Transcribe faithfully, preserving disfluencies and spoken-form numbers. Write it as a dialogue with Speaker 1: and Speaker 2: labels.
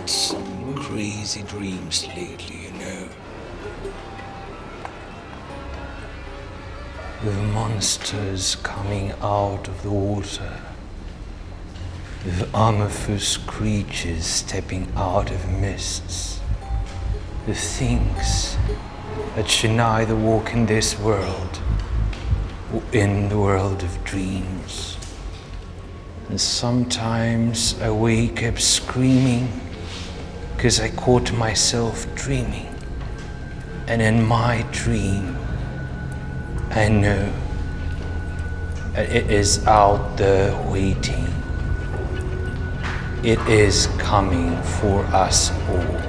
Speaker 1: some crazy dreams lately, you know. With monsters coming out of the water. With amorphous creatures stepping out of mists. With things that should neither walk in this world or in the world of dreams. And sometimes I wake up screaming because I caught myself dreaming. And in my dream, I know that it is out there waiting. It is coming for us all.